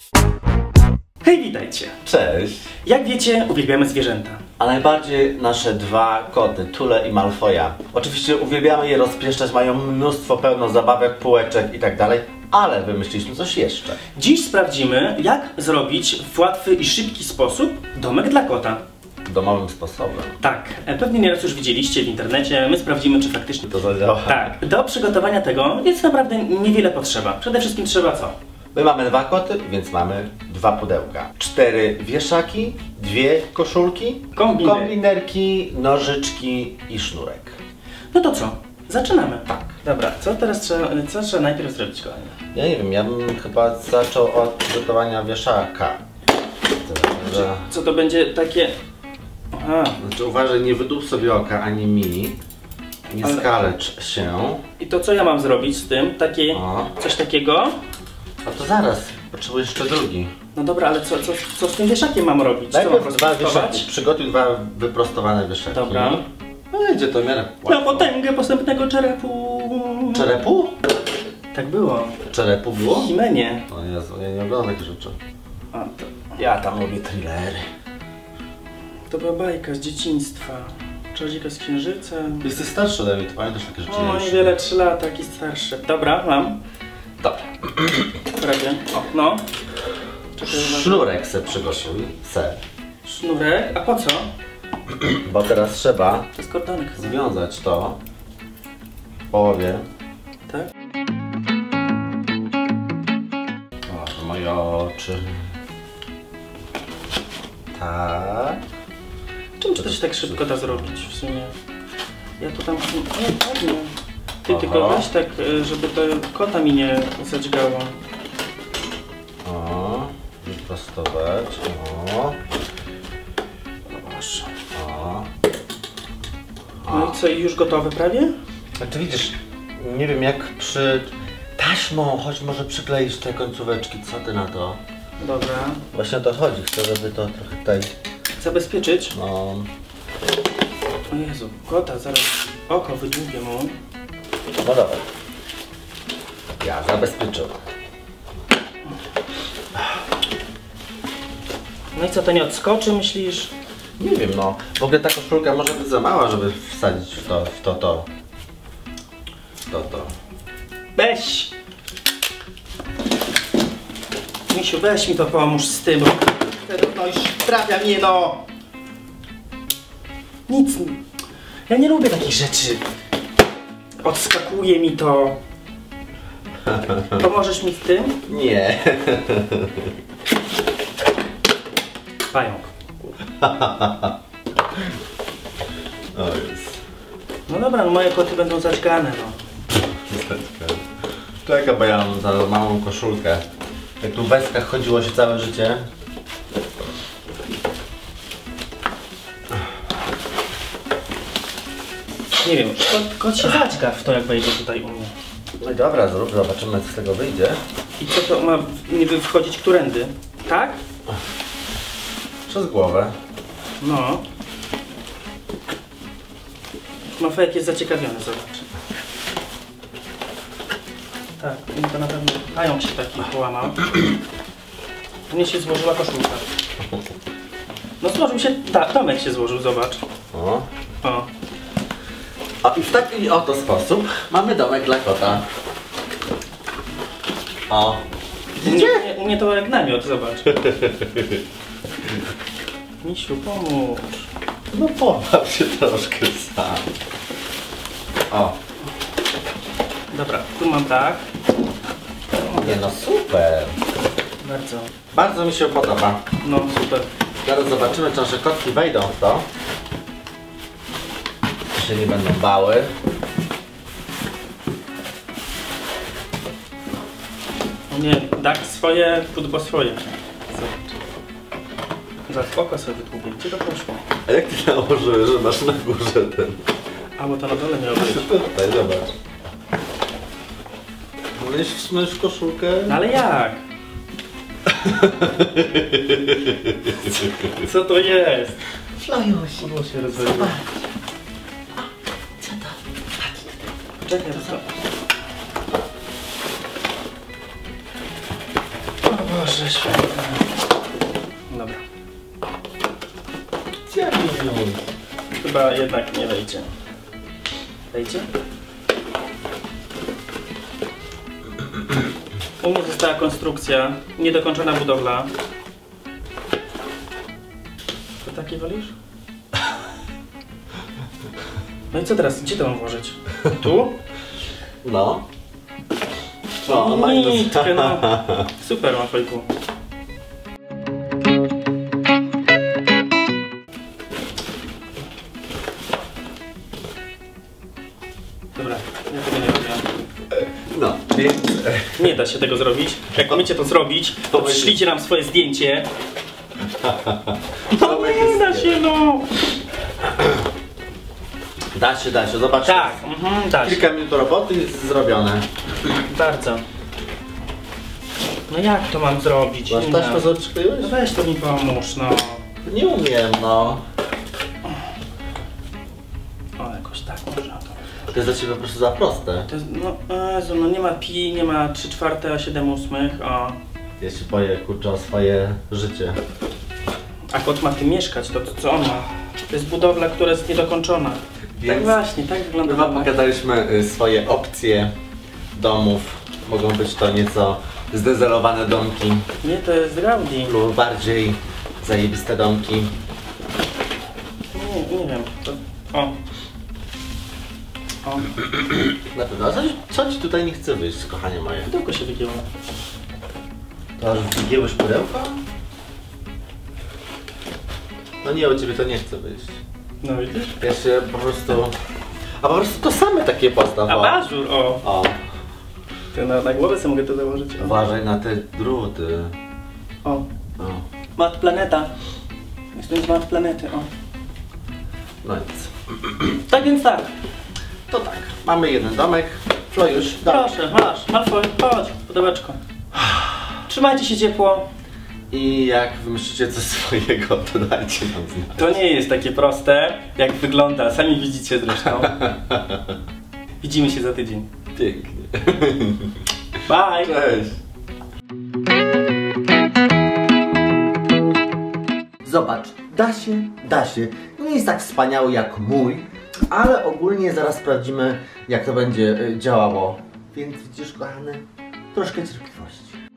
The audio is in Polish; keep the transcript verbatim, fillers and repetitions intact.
Hej, witajcie! Cześć! Jak wiecie, uwielbiamy zwierzęta. A najbardziej nasze dwa koty, Tule i Malfoja. Oczywiście uwielbiamy je rozpieszczać, mają mnóstwo pełno zabawek, półeczek i tak dalej, ale wymyśliliśmy coś jeszcze. Dziś sprawdzimy, jak zrobić w łatwy i szybki sposób domek dla kota. Domowym sposobem. Tak, pewnie nieraz już widzieliście w internecie, my sprawdzimy, czy faktycznie To zadziała. Tak, do przygotowania tego jest naprawdę niewiele potrzeba. Przede wszystkim trzeba co? My mamy dwa koty, więc mamy dwa pudełka. Cztery wieszaki, dwie koszulki, Kombiner. kombinerki, nożyczki i sznurek. No to co? Zaczynamy. Tak. Dobra, co teraz trzeba, co trzeba najpierw zrobić, kochani? Ja nie wiem, ja bym chyba zaczął od przygotowania wieszaka. Czy, co to będzie takie... Aha. Znaczy uważaj, nie wydup sobie oka ani mi. Nie Ale... skalecz się. I to co ja mam zrobić z tym? Takie... O. Coś takiego? A to zaraz, potrzebuję jeszcze drugi. No dobra, ale co, co, co z tym wieszakiem mam robić? Co mam Najpierw dwa rozprostować? wieszaki. Przygotuj dwa wyprostowane wieszaki. Dobra. No idzie to w miarę Na łatwo. potęgę postępnego czerepu. Czerepu? Tak było. Czerepu było? W Himenie. O Jezu, ja nie oglądam takich rzeczy. A, to, Ja tam lubię thrillery. to była bajka z dzieciństwa. Czarodziejka z księżycem. Jesteś starszy ode mnie, to pamiętasz takie rzeczy? O, niewiele, trzy lata, taki starszy. Dobra, mam. Dobra. Prawie. O, no. Czekaj, Sznurek se przygotuj. Se. Sznurek. A po co? Bo teraz trzeba To jest kordonek. związać to w połowie. Tak? O, moje oczy. Tak. Czym czy to się tak szybko da zrobić w sumie? Ja to tam... Nie, ładnie. Ty Aha. tylko weź tak, y, żeby to kota mi nie zadźgało. O, wyprostować. O, Proszę. o. No i co, i już gotowe prawie? Znaczy widzisz, nie wiem jak przy taśmą, choć może przykleisz te końcóweczki, co ty na to? Dobra. Właśnie o to chodzi, chcę, żeby to trochę tutaj, Zabezpieczyć? no... O Jezu, kota, zaraz oko wydłubię mu. No dobra. Ja zabezpieczyłem. No i co, to nie odskoczy, myślisz? Nie wiem, no, w ogóle ta koszulka może być za mała, żeby wsadzić w to, w to, to. W to, to. Weź! Misiu, weź mi to pomóż z tym, bo no już trafia mnie, no! Nic. Ja nie lubię takich rzeczy. Odskakuje mi to. Pomożesz mi z tym? Nie. Pająk. O jest. No dobra, no moje koty będą zadźgane, no. Czekaj, bo ja mam za małą koszulkę. Jak tu w weskach chodziło się całe życie. Nie wiem, kot, kot się zadźga w to, jak wejdzie tutaj u mnie. No i dobra, zrób, zobaczymy co z tego wyjdzie. I co to ma niby wchodzić którędy? Tak? Przez głowę. No. Mafek jest zaciekawiony, zobacz. Tak, mi to na pewno pająk się taki połamał. Mnie się złożyła koszulka. No złożył się, tak, domek się złożył, zobacz. O. O. O i w taki oto sposób mamy domek dla kota. O. U mnie, u mnie to jak namiot, zobacz. Misiu, pomóż. No pobaw się troszkę sam. O. Dobra, tu mam tak. Nie no super. Bardzo. Bardzo mi się podoba. No, super. Zaraz zobaczymy, czy nasze kotki wejdą w to. Czy się nie będą bały. O nie, dach swoje, pudło swoje. Zobacz. Zaraz oko sobie wytłupię. Gdzie to poszło? A jak ty nałożyłeś, że masz na górze ten? A, bo to na dole miało być. Tutaj, zobacz. Możesz wsunąć w koszulkę? No ale jak? Co to jest? Flojuś, Pudło się rozwaliło. zobacz. Co to? Czekaj, to co? Boże święty. Dobra. Chyba jednak nie wejdzie. Wejdzie? U mnie została konstrukcja, niedokończona budowla. To takie wolisz? No i co teraz? Gdzie to mam włożyć? Tu? No. No, nitkę, no. Super, Malfoyku. Dobra, ja tego nie robię. No, więc... Nie da się tego zrobić. Jak umiecie to zrobić, to To przyślijcie nam swoje zdjęcie. No nie da się, no. Da się, da się, zobacz. Tak, mhm, da się. Kilka minut roboty jest zrobione. Bardzo. No jak to mam zrobić? Masz Nie taśmę wiem. zatrzykliłeś? No weź to mi pomóż, no. Nie umiem, no. O, jakoś tak można to. To jest dla ciebie po prostu za proste. To jest, no, Jezu, no nie ma pi, nie ma trzy czwarte, a siedem ósmych, o. Ja się boję, kurczę, o swoje życie. A kot ma w tym mieszkać, to, to co on ma? To jest budowla, która jest niedokończona. Więc Tak właśnie, tak wygląda. My wam domek. pokazaliśmy y, swoje opcje domów. Mogą być to nieco zdezelowane domki Nie, to jest Gaudi. lub bardziej zajebiste domki. Nie, nie wiem. To, o. O, Na pewno. A co, co ci tutaj nie chce wyjść, kochanie moje? pudełko się wygięło. To aż wygięłeś pudełko? No nie, u ciebie to nie chce wyjść. No widzisz? Ja się po prostu... A po prostu to same takie postaw. o. Abażur, o. O, Ty na, na głowę sobie mogę to założyć. O. uważaj na te druty. O. O. Mat planeta. Jestem z mat planety, o. No nic. Tak więc tak. To tak, mamy jeden domek. Flojuś, dawaj. Proszę, masz. Malfoy, chodź. Pudełeczko. Trzymajcie się ciepło. I jak wymyślicie coś swojego, to dajcie nam znać. To nie jest takie proste, jak wygląda. Sami widzicie zresztą. Widzimy się za tydzień. Pięknie. Bye! Cześć. Zobacz, da się, da się. Nie jest tak wspaniały jak mój, ale ogólnie zaraz sprawdzimy, jak to będzie y, działało. Więc widzisz, kochany, troszkę cierpliwości.